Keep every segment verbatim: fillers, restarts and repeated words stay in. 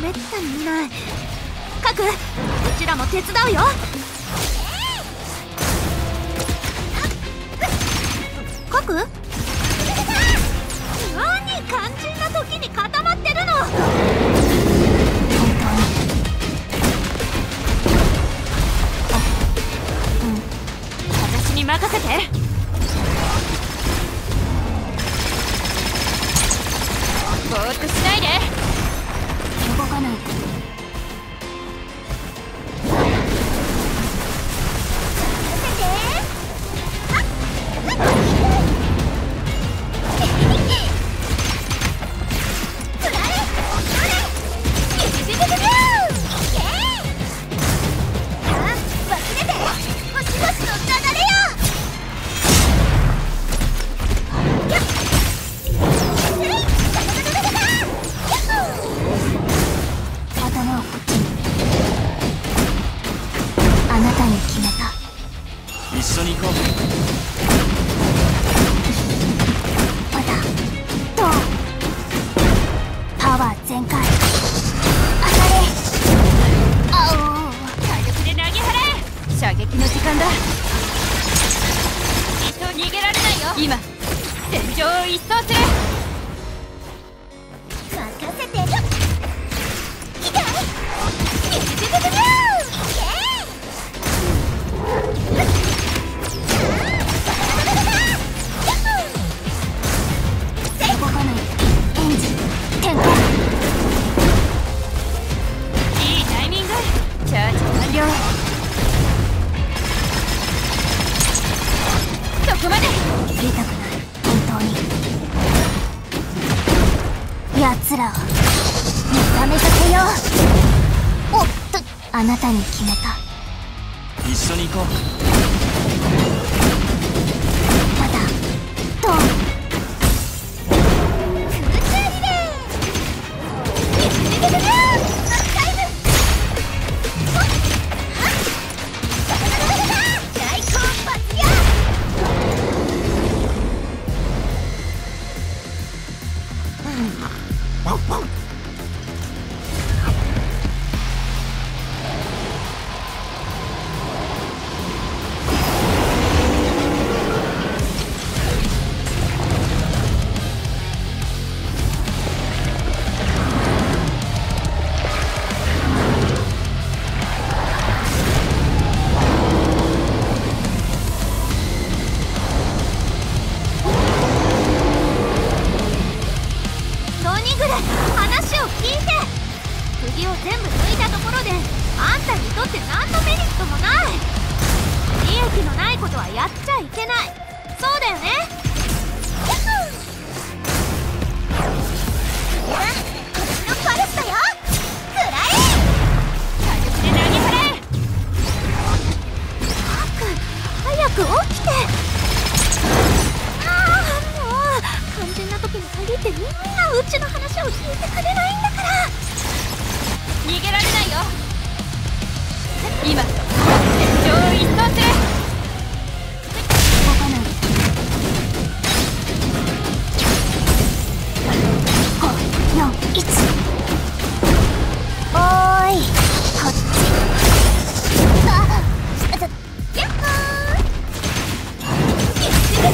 めったに見ない。カク、うちらも手伝うよ。カク、何肝心な時に固まってるの。私に任せて。ぼーっとしないで。動かないと。 一緒に行こう。 まだドン、パワー全開。当たれ。あお、火力で投げ払え。射撃の時間だ。一生逃げられないよ。今戦場を一掃する。任せて。痛い。そこまで。言いたくない、本当に。奴らを目覚めさせよう。おっと、あなたに決めた。 一緒に行こう。 まだドン、空中リレー。話を聞いて。釘を全部抜いたところであんたにとって何のメリットもない。利益のないことはやっちゃいけない。そうだよね。こっちのパレスだよ。くらえ。火力で投げ払え。ハク、早く起きて。肝心な時に限ってみんなうちの話を聞いてくれないんだから。逃げられないよ。今戦場を一掃する。動かない。ご、よん、いち。おーい、こっち。あっ、やっほー。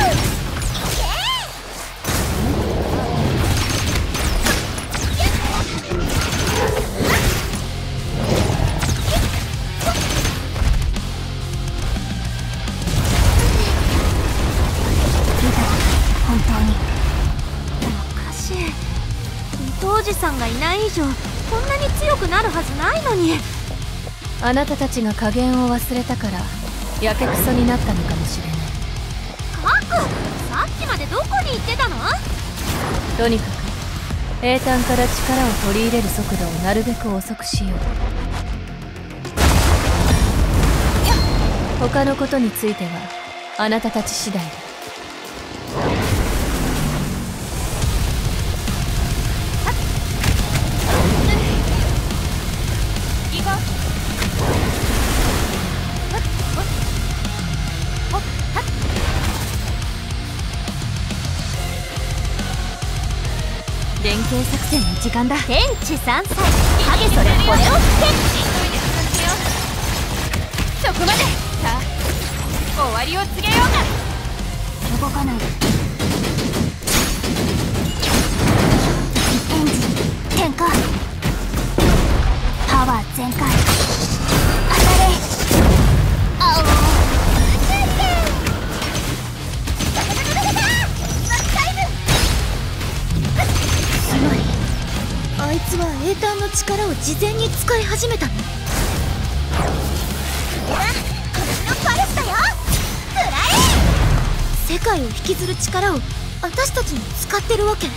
当時さんがいない以上こんなに強くなるはずないのに。 あなたたちが加減を忘れたからやけくそになったのかもしれない。 カク、さっきまでどこに行ってたの。 とにかく英単から力を取り入れる速度をなるべく遅くしよう。他のことについてはあなたたち次第だ。連携作戦ね。 時間だ。天地三歳、影それこれをつけ。しんどいで片付けよう。そこまで。さあ終わりを告げようか。動かないで。エンジン点火。パワー全開。当たれ。あおつまりあいつは英単の力を事前に使い始めたの。私のパレスだよ。くらえ。世界を引きずる力を私たちに使ってるわけ。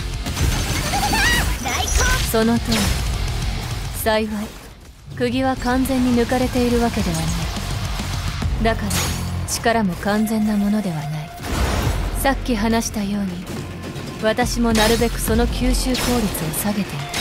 その通り。幸い釘は完全に抜かれているわけではない。だから力も完全なものではない。さっき話したように私もなるべくその吸収効率を下げている。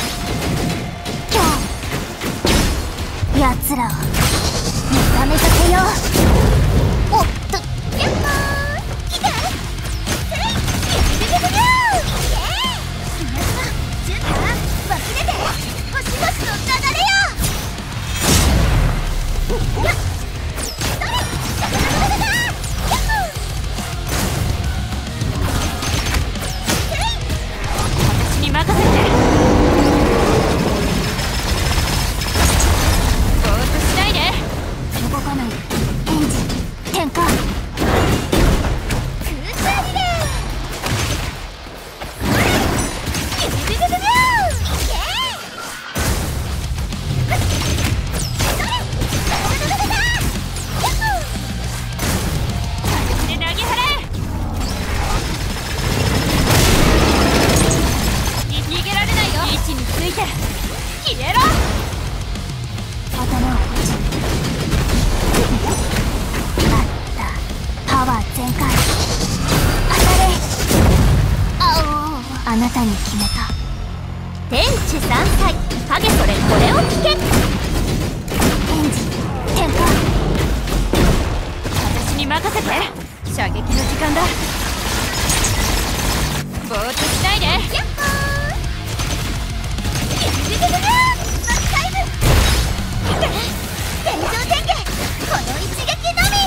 奴らを目覚めさせよう。おっと、やっほー来て。せいビビビビビュー。イエーイ。皆様ジュンタ湧き出てゴシゴシと流れよ。やっそれダダダダダダ。やっほー。せい私に任せて。動かない。エンジン点火。空中リレー。ビビビビビビュー。イエーイ。それダダダダダダ。やっほー。私で投げ払え。逃げられないよ。位置について切れろ。頭をこっち。パワー全開。当たれ。あおあなたに決めた。天地三歳、影それこれを聞け。エンジン点火。私に任せて。射撃の時間だ。ぼーっとしないで。やっほー。ビビビビビビュー。マッタイム。天井天下。この一撃のみ。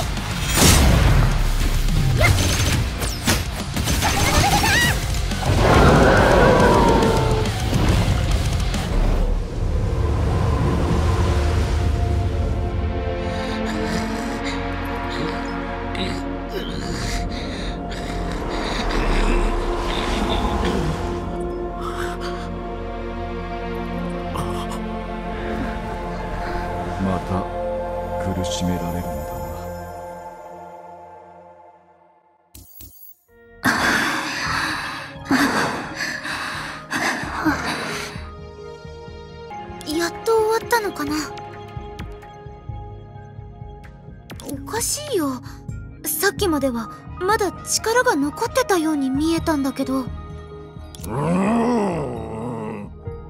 やっダダダダダダ。 また苦しめられるんだな。 やっと終わったのかな。おかしいよ。さっきまではまだ力が残ってたように見えたんだけど。チャッ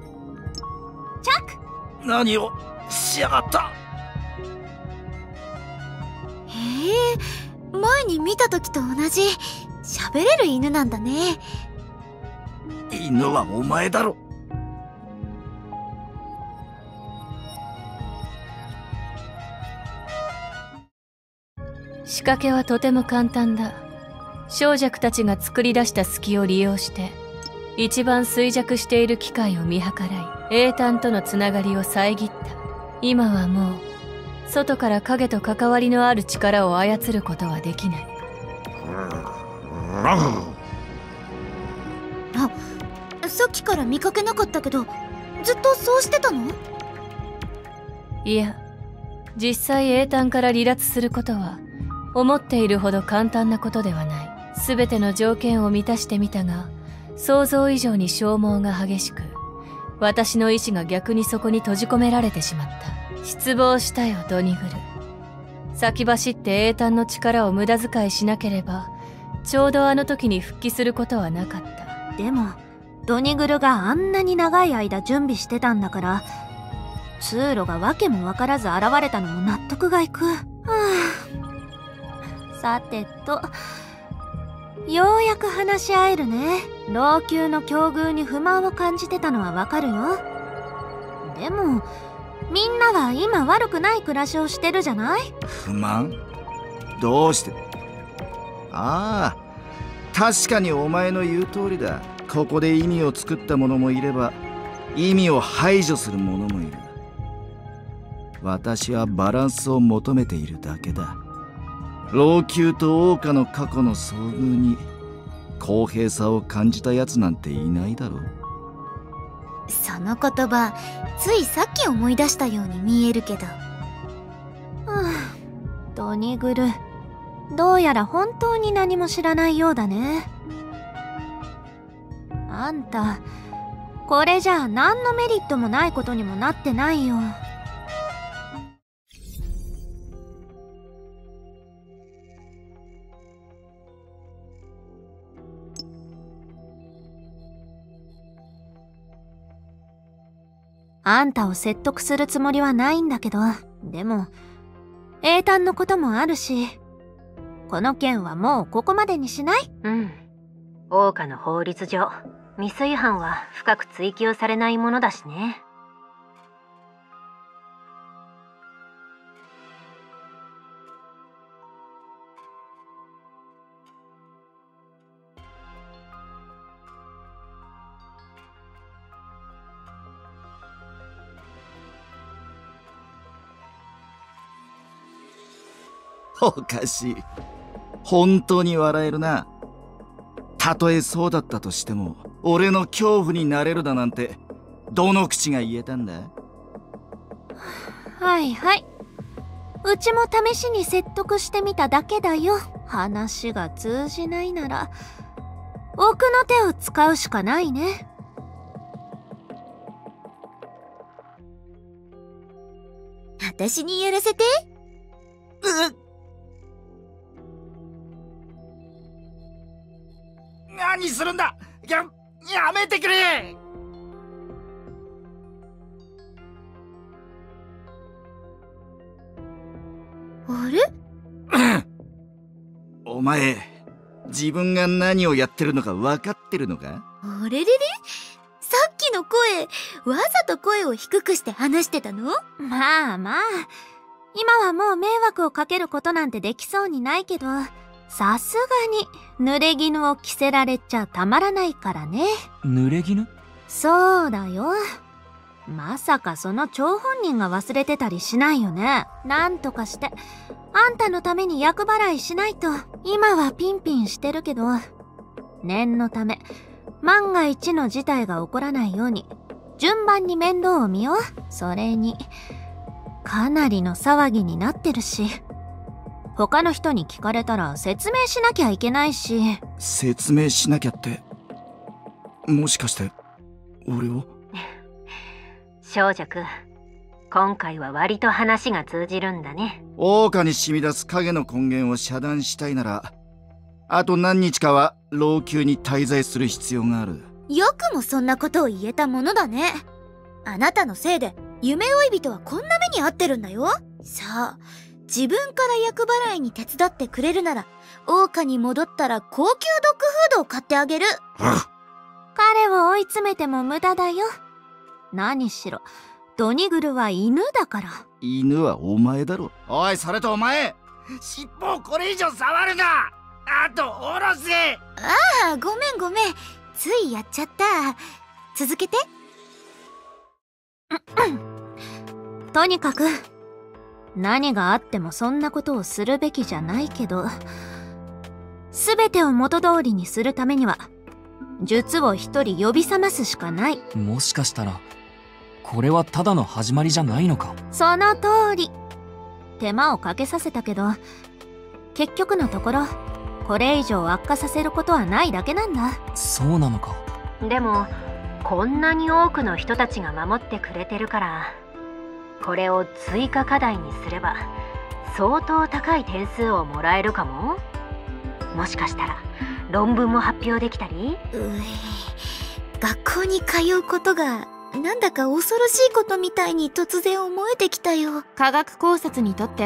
ク。 何をしやがった。 へえ、前に見た時と同じ喋れる犬なんだね。 犬はお前だろ。 仕掛けはとても簡単だ。小弱たちが作り出した隙を利用して一番衰弱している機械を見計らい英単とのつながりを遮った。今はもう外から影と関わりのある力を操ることはできない。 あ、さっきから見かけなかったけどずっとそうしてたの？ いや、実際英単から離脱することは思っているほど簡単なことではない。全ての条件を満たしてみたが想像以上に消耗が激しく、私の意志が逆にそこに閉じ込められてしまった。失望したよ、ドニグル。先走って英単の力を無駄遣いしなければちょうどあの時に復帰することはなかった。 でもドニグルがあんなに長い間準備してたんだから、通路が訳も分からず現れたのも納得がいく。はあ、さてとようやく話し合えるね。老朽の境遇に不満を感じてたのはわかるよ。でもみんなは今悪くない暮らしをしてるじゃない？ 不満？どうして？ああ、確かにお前の言う通りだ。ここで意味を作った者もいれば意味を排除する者もいる。私はバランスを求めているだけだ。老朽と桜花の過去の遭遇に公平さを感じたやつなんていないだろう。 その言葉、ついさっき思い出したように見えるけど。 はあ、ドニグル、どうやら本当に何も知らないようだね。あんた、これじゃあ何のメリットもないことにもなってないよ。あんたを説得するつもりはないんだけど、でも英単のこともあるし、この件はもうここまでにしない？ うん。桜花の法律上、ミス違反は深く追及されないものだしね。 おかしい。本当に笑えるな。たとえそうだったとしても俺の恐怖になれるだなんてどの口が言えたんだ？ はいはい、うちも試しに説得してみただけだよ。話が通じないなら奥の手を使うしかないね。 私にやらせて。 うっ、何するんだ！や、やめてくれ！ あれ？ お前、自分が何をやってるのか分かってるのか？ あれれれ？さっきの声、わざと声を低くして話してたの？ まあまあ、今はもう迷惑をかけることなんてできそうにないけど、さすがに濡れ衣を着せられちゃたまらないからね。 濡れ衣？ そうだよ。まさかその張本人が忘れてたりしないよね。なんとかしてあんたのために厄払いしないと。今はピンピンしてるけど、念のため万が一の事態が起こらないように順番に面倒を見よう。それにかなりの騒ぎになってるし、他の人に聞かれたら説明しなきゃいけないし。 説明しなきゃって、もしかして俺を？ 少女くん、今回は割と話が通じるんだね。 桜花に染み出す影の根源を遮断したいなら、あと何日かは老朽に滞在する必要がある。 よくもそんなことを言えたものだね。あなたのせいで夢追い人はこんな目に遭ってるんだよ。さあ、自分から厄払いに手伝ってくれるなら、桜花に戻ったら高級ドッグフードを買ってあげる。 彼を追い詰めても無駄だよ。何しろドニグルは犬だから。 犬はお前だろ。おい、それとお前、尻尾をこれ以上触るな。あと下ろせ。 ああ、ごめんごめん、ついやっちゃった。続けて。 とにかく何があってもそんなことをするべきじゃないけど、全てを元通りにするためには術を一人呼び覚ますしかない。 もしかしたらこれはただの始まりじゃないのか？ その通り。手間をかけさせたけど、結局のところこれ以上悪化させることはないだけなんだ。 そうなのか。 でもこんなに多くの人たちが守ってくれてるから、これを追加課題にすれば相当高い点数をもらえるかも。もしかしたら論文も発表できたり。 うえ、学校に通うことがなんだか恐ろしいことみたいに突然思えてきたよ。 科学考察にとって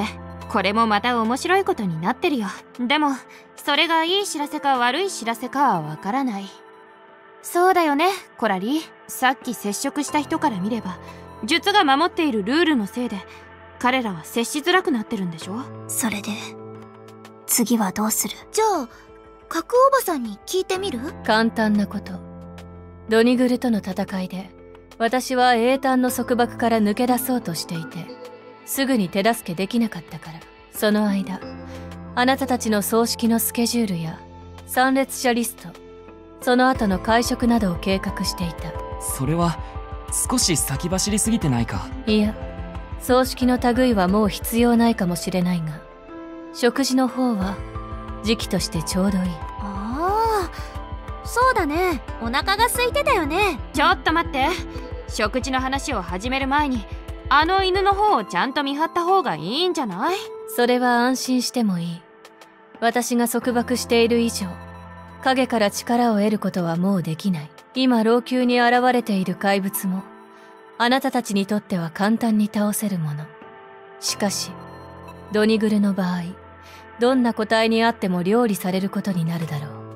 これもまた面白いことになってるよ。でもそれがいい知らせか悪い知らせかはわからない。そうだよねコラリー。さっき接触した人から見れば術が守っているルールのせいで彼らは接しづらくなってるんでしょ。 それで次はどうする？じゃあ角おばさんに聞いてみる？ 簡単なこと。ドニグルとの戦いで私は英単の束縛から抜け出そうとしていて、すぐに手助けできなかったから、その間あなたたちの葬式のスケジュールや参列者リスト、その後の会食などを計画していた。 それは少し先走りすぎてないか？ いや、葬式の類はもう必要ないかもしれないが、食事の方は時期としてちょうどいい。 ああ、そうだね。お腹が空いてたよね。ちょっと待って、食事の話を始める前にあの犬の方をちゃんと見張った方がいいんじゃない？ それは安心してもいい。私が束縛している以上、影から力を得ることはもうできない。今老朽に現れている怪物もあなたたちにとっては簡単に倒せるもの。しかしドニグルの場合、どんな個体にあっても料理されることになるだろう。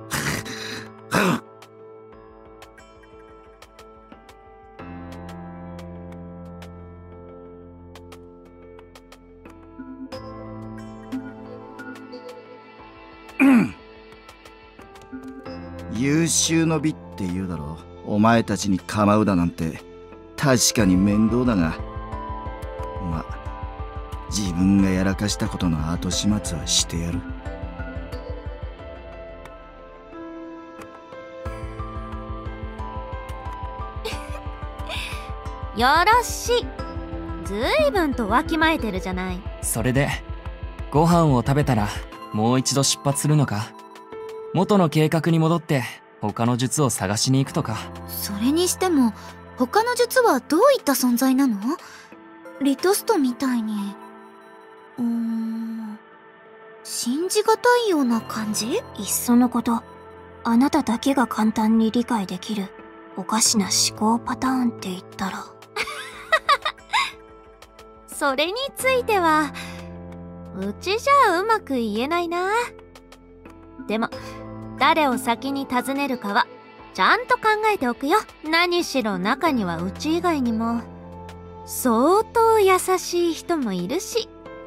優秀の美って言うだろう。お前たちに構うだなんて確かに面倒だが、ま、自分がやらかしたことの後始末はしてやる。 よろしい。ずいぶんとわきまえてるじゃない。 それでご飯を食べたらもう一度出発するのか？元の計画に戻って他の術を探しに行くとか。 それにしても他の術はどういった存在なの？リトストみたいにうーん信じがたいような感じ？いっそのこと、あなただけが簡単に理解できるおかしな思考パターンって言ったらそれについてはうちじゃうまく言えないな。でも誰を先に訪ねるかはちゃんと考えておくよ。何しろ中にはうち以外にも相当優しい人もいるし。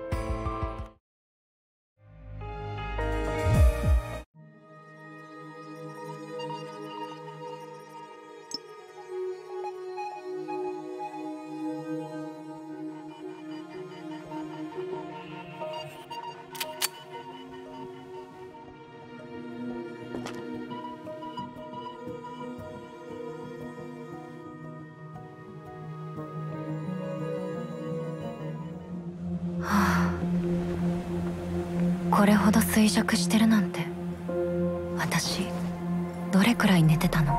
これほど衰弱してるなんて、私どれくらい寝てたの？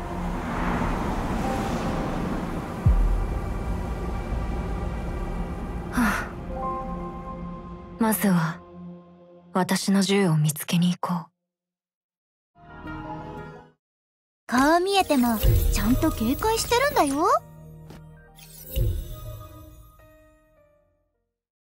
はあ、まずは私の銃を見つけに行こう。 こう見えてもちゃんと警戒してるんだよ。